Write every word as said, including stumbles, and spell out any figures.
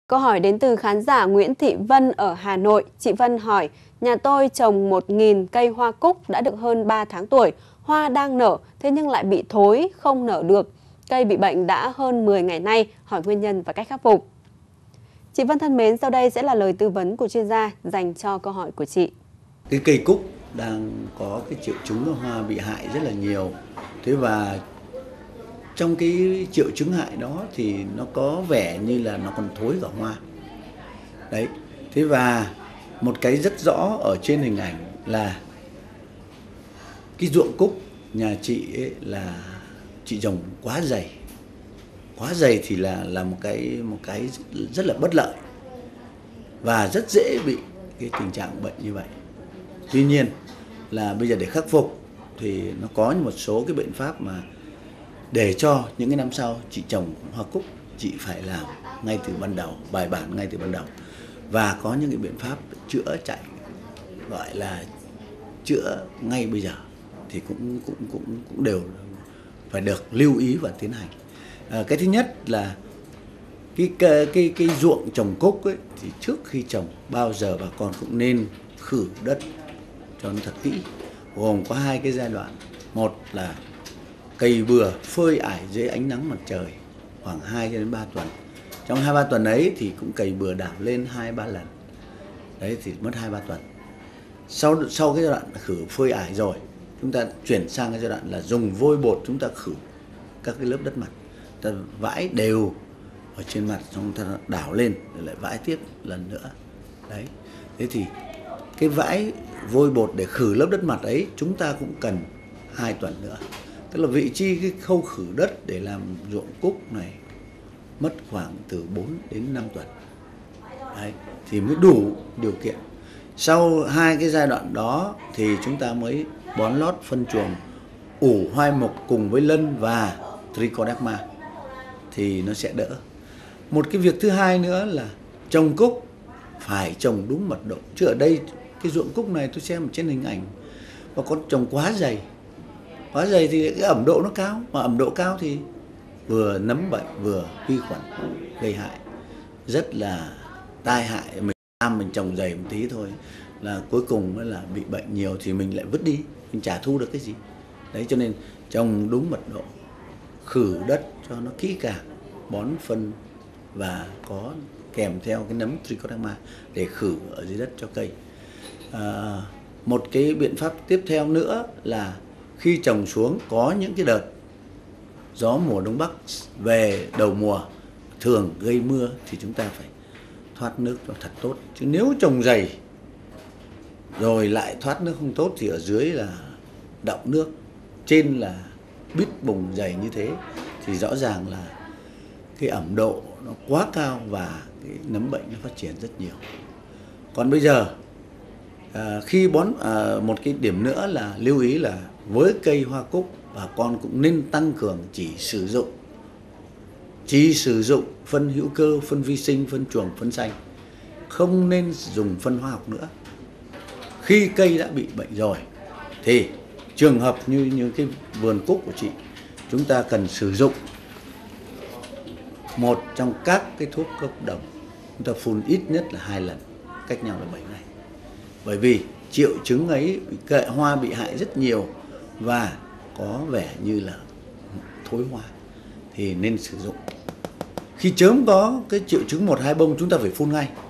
Câu hỏi đến từ khán giả Nguyễn Thị Vân ở Hà Nội. Chị Vân hỏi, nhà tôi trồng một nghìn cây hoa cúc đã được hơn ba tháng tuổi, hoa đang nở, thế nhưng lại bị thối, không nở được. Cây bị bệnh đã hơn mười ngày nay, hỏi nguyên nhân và cách khắc phục. Chị Vân thân mến, sau đây sẽ là lời tư vấn của chuyên gia dành cho câu hỏi của chị. Cái cây cúc đang có cái triệu chứng hoa bị hại rất là nhiều. Thế và trong cái triệu chứng hại đó thì nó có vẻ như là nó còn thối cả hoa. Đấy. Thế và một cái rất rõ ở trên hình ảnh là cái ruộng cúc nhà chị ấy là chị trồng quá dày. Quá dày thì là là một cái một cái rất là bất lợi và rất dễ bị cái tình trạng bệnh như vậy. Tuy nhiên là bây giờ để khắc phục thì nó có một số cái biện pháp mà để cho những cái năm sau chị trồng hoa cúc chị phải làm ngay từ ban đầu, bài bản ngay từ ban đầu, và có những cái biện pháp chữa chạy gọi là chữa ngay bây giờ thì cũng cũng cũng cũng đều phải được lưu ý và tiến hành. À, cái thứ nhất là cái cái cái, cái ruộng trồng cúc ấy, thì trước khi trồng bao giờ bà con cũng nên khử đất cho nó thật kỹ, gồm có hai cái giai đoạn. Một là cày bừa phơi ải dưới ánh nắng mặt trời khoảng hai đến ba tuần. Trong hai ba tuần ấy thì cũng cày bừa đảo lên hai ba lần. Đấy thì mất hai ba tuần. Sau sau cái giai đoạn khử phơi ải rồi, chúng ta chuyển sang cái giai đoạn là dùng vôi bột chúng ta khử các cái lớp đất mặt. Ta vãi đều ở trên mặt, xong ta đảo lên rồi lại vãi tiếp lần nữa. Đấy. Thế thì cái vãi vôi bột để khử lớp đất mặt ấy chúng ta cũng cần hai tuần nữa. Tức là vị trí cái khâu khử đất để làm ruộng cúc này mất khoảng từ bốn đến năm tuần. Đấy, thì mới đủ điều kiện. Sau hai cái giai đoạn đó thì chúng ta mới bón lót phân chuồng ủ hoai mục cùng với lân và trichoderma thì nó sẽ đỡ. Một cái việc thứ hai nữa là trồng cúc phải trồng đúng mật độ. Chứ ở đây cái ruộng cúc này tôi xem trên hình ảnh và con trồng quá dày. Quá dày thì cái ẩm độ nó cao, mà ẩm độ cao thì vừa nấm bệnh vừa vi khuẩn gây hại, rất là tai hại. Mình làm mình trồng dày một tí thôi là cuối cùng là bị bệnh nhiều thì mình lại vứt đi, mình chả thu được cái gì. Đấy, cho nên trồng đúng mật độ, khử đất cho nó kỹ càng, bón phân và có kèm theo cái nấm trichoderma để khử ở dưới đất cho cây. À, một cái biện pháp tiếp theo nữa là khi trồng xuống có những cái đợt gió mùa đông bắc về đầu mùa thường gây mưa thì chúng ta phải thoát nước cho thật tốt. Chứ nếu trồng dày rồi lại thoát nước không tốt thì ở dưới là đọng nước, trên là bít bùng dày như thế thì rõ ràng là cái ẩm độ nó quá cao và cái nấm bệnh nó phát triển rất nhiều. Còn bây giờ à, khi bón à, một cái điểm nữa là lưu ý là với cây hoa cúc bà con cũng nên tăng cường chỉ sử dụng chỉ sử dụng phân hữu cơ, phân vi sinh, phân chuồng, phân xanh, không nên dùng phân hóa học nữa. Khi cây đã bị bệnh rồi thì trường hợp như như cái vườn cúc của chị, chúng ta cần sử dụng một trong các cái thuốc cộng đồng, chúng ta phun ít nhất là hai lần, cách nhau là bảy ngày. Bởi vì triệu chứng ấy kệ hoa bị hại rất nhiều và có vẻ như là thối hoa thì nên sử dụng. Khi chớm có cái triệu chứng một hai bông chúng ta phải phun ngay.